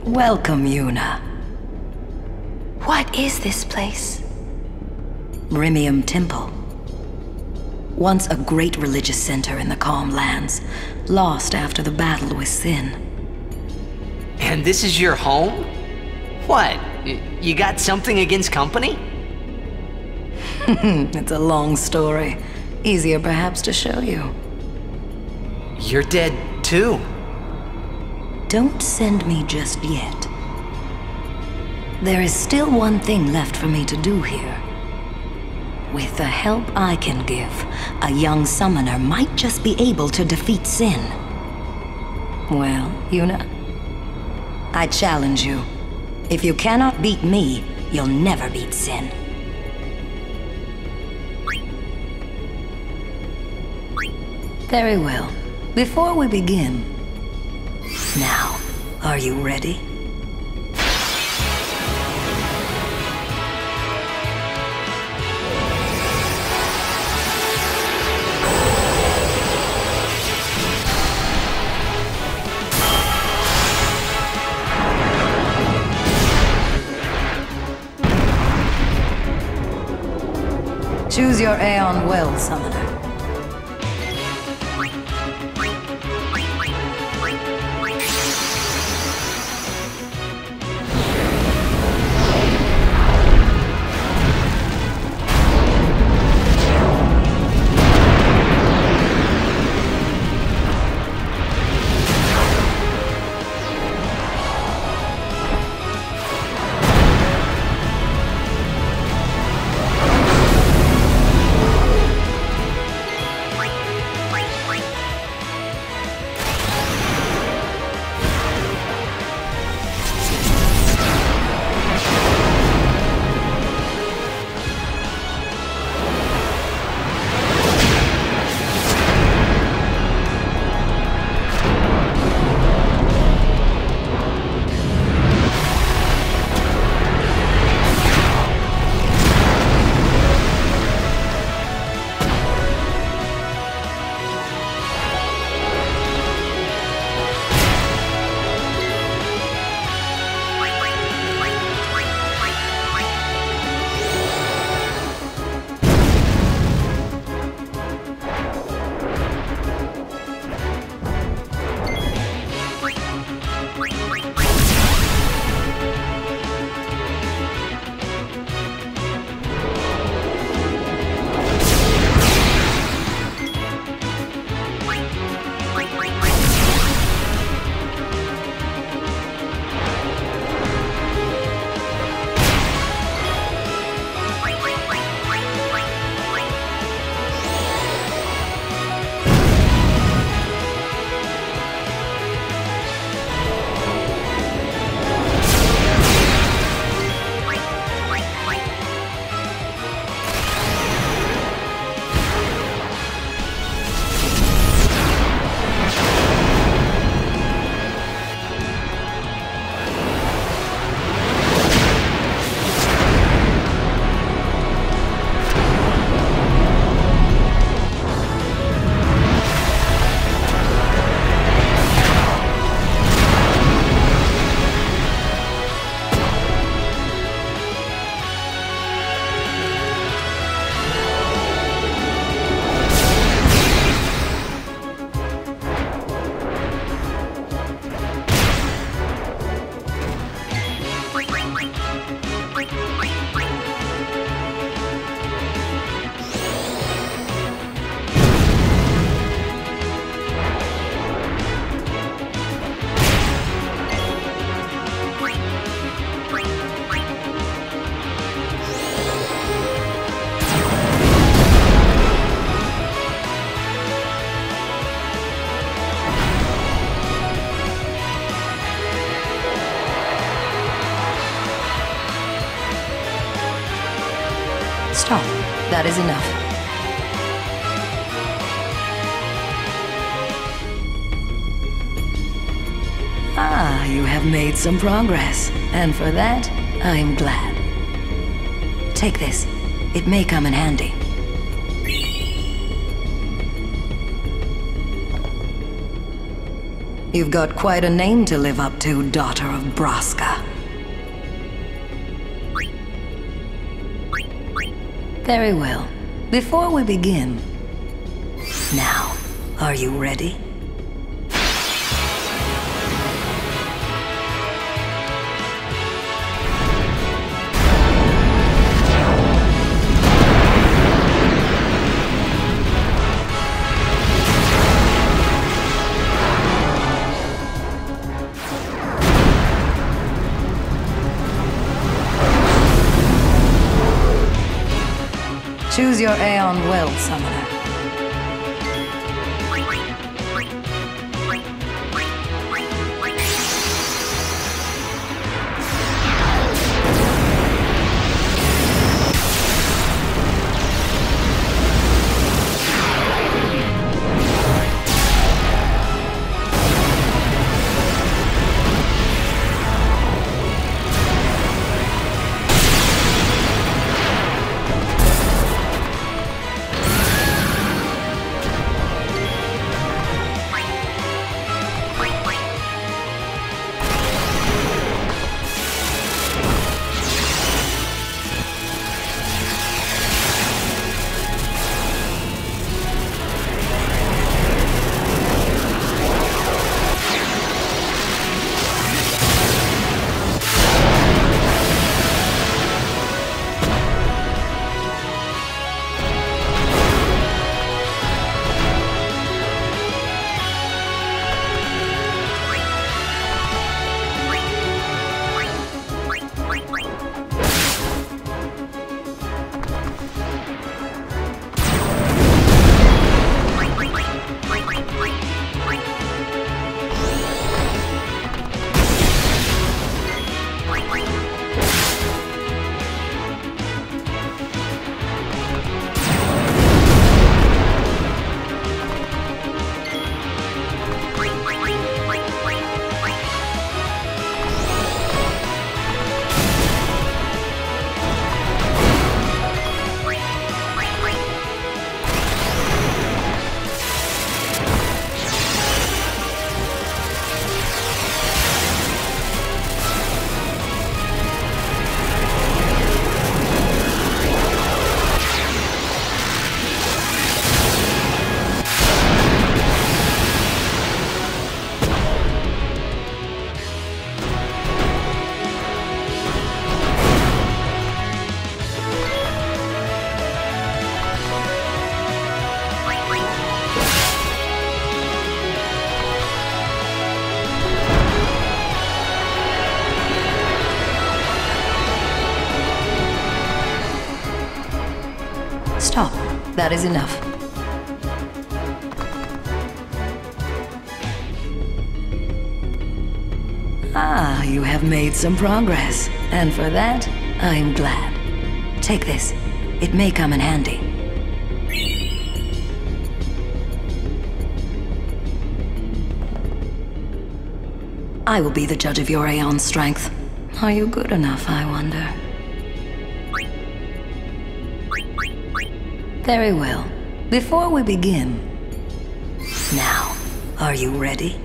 Welcome, Yuna. What is this place? Rimium Temple. Once a great religious center in the Calm Lands, lost after the battle with Sin. And this is your home? What? You got something against company? It's a long story. Easier perhaps to show you. You're dead too. Don't send me just yet. There is still one thing left for me to do here. With the help I can give, a young summoner might just be able to defeat Sin. Well, Yuna, I challenge you. If you cannot beat me, you'll never beat Sin. Very well. Before we begin... Now, are you ready? Choose your Aeon well, Summoner. Stop. That is enough. Ah, you have made some progress. And for that, I am glad. Take this. It may come in handy. You've got quite a name to live up to, daughter of Braska. Very well. Before we begin... Now, are you ready? Choose your Aeon well, Summoner. Stop. That is enough. Ah, you have made some progress. And for that, I'm glad. Take this. It may come in handy. I will be the judge of your Aeon strength. Are you good enough, I wonder? Very well. Before we begin... Now, are you ready?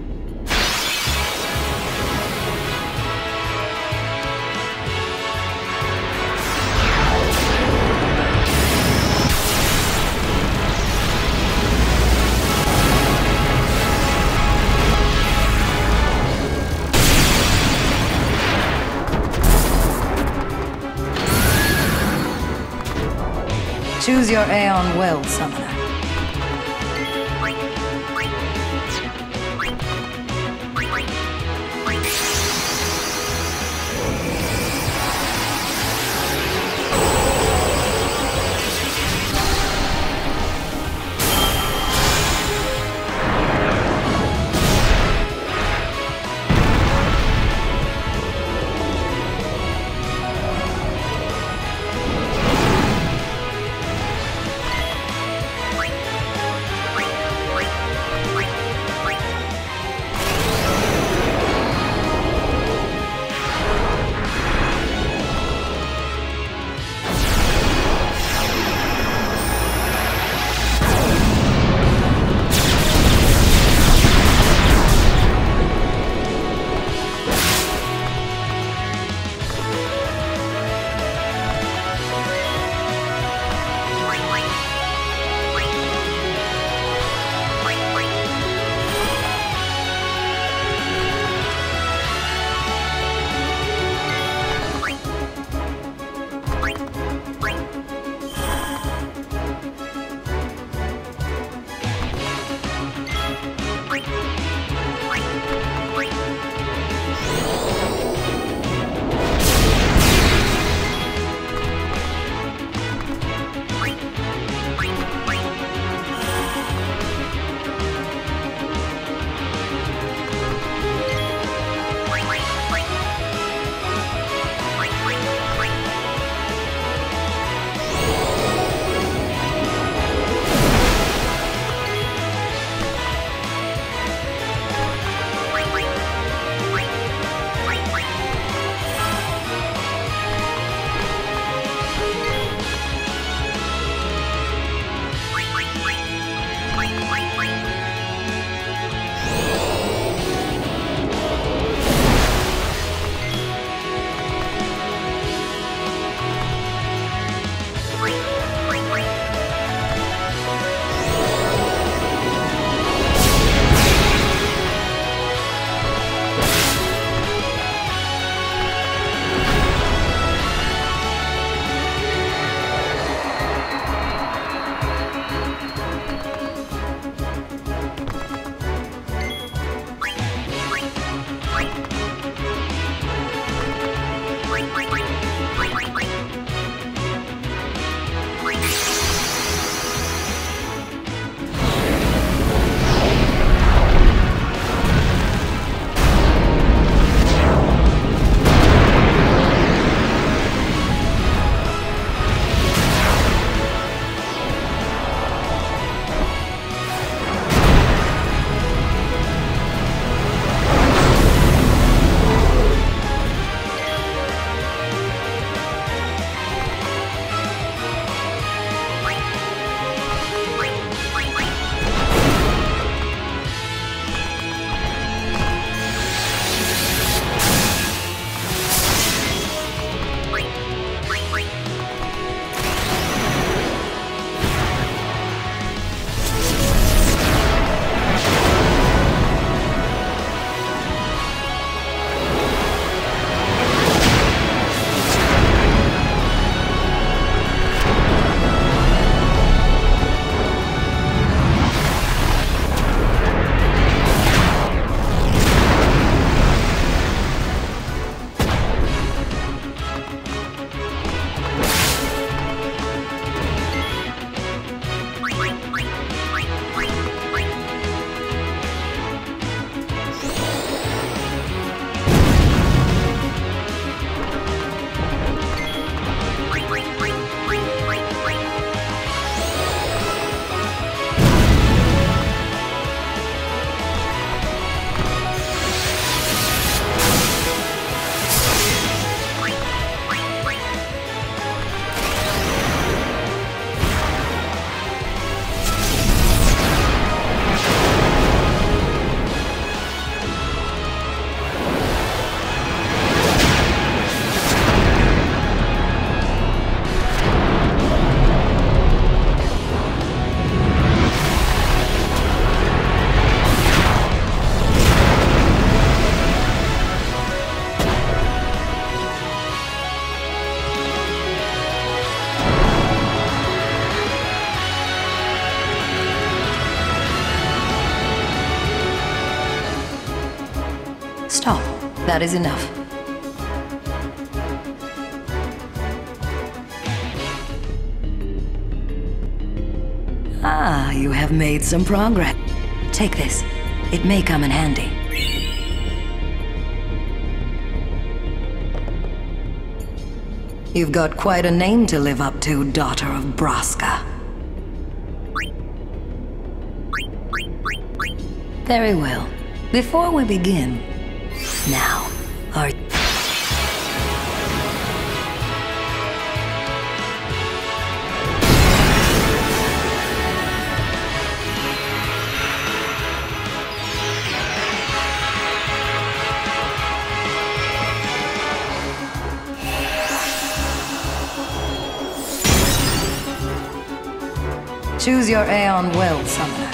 Choose your Aeon well, Summoner. That is enough. Ah, you have made some progress. Take this. It may come in handy. You've got quite a name to live up to, daughter of Braska. Very well. Before we begin, now, are you... Choose your Aeon well, Summoner.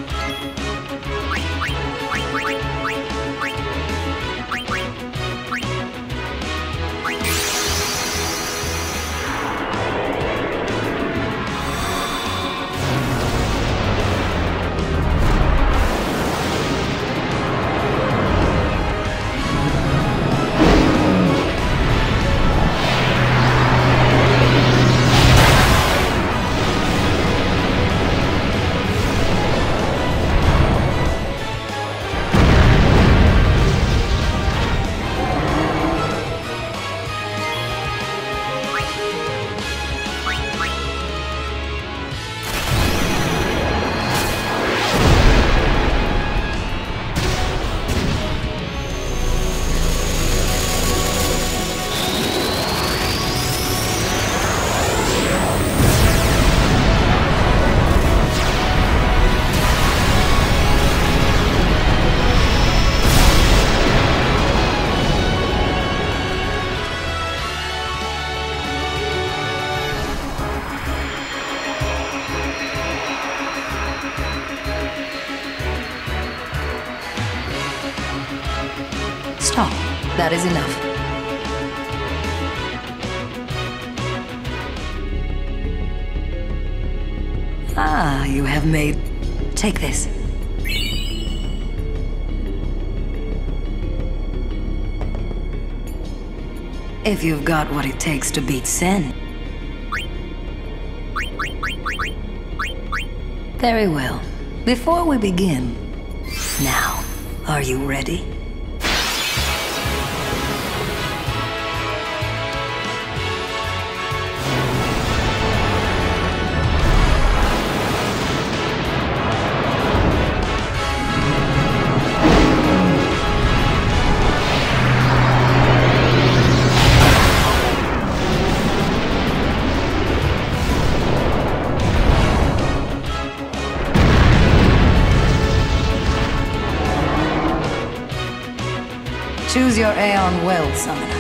Stop. That is enough. Ah, you have made... Take this. If you've got what it takes to beat Sen. Very well. Before we begin... Now, are you ready? Choose your Aeon well, Summoner.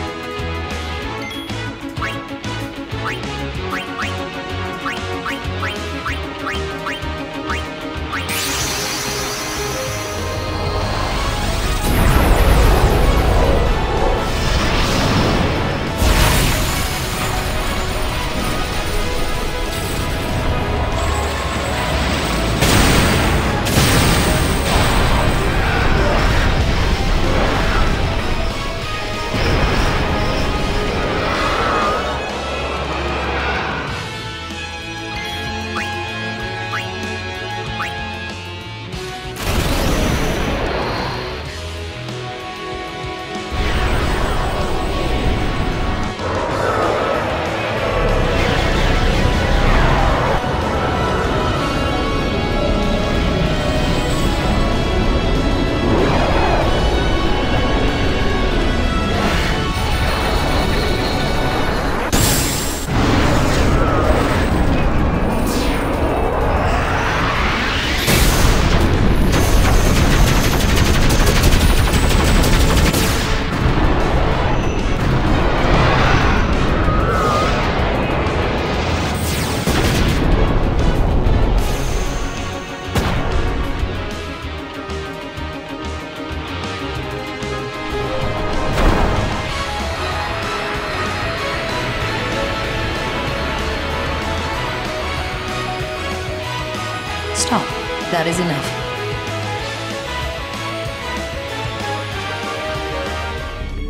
Stop. That is enough.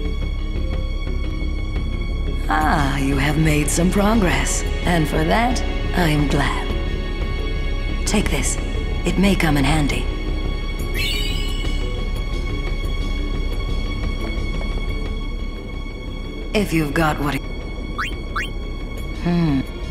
Ah, you have made some progress, and for that, I am glad. Take this. It may come in handy. If you've got what it...